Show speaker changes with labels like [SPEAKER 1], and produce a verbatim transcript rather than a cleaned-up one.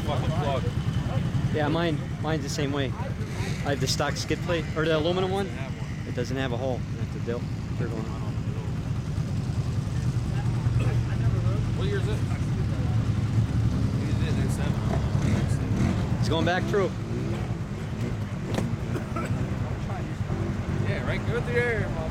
[SPEAKER 1] fucking plug.
[SPEAKER 2] Yeah, mine, mine's the same way. I have the stock skid plate, or the aluminum one. It doesn't have a hole. That's the deal. Third one.
[SPEAKER 1] What year is it?
[SPEAKER 2] It's going back through.
[SPEAKER 1] Yeah, right. Go through there.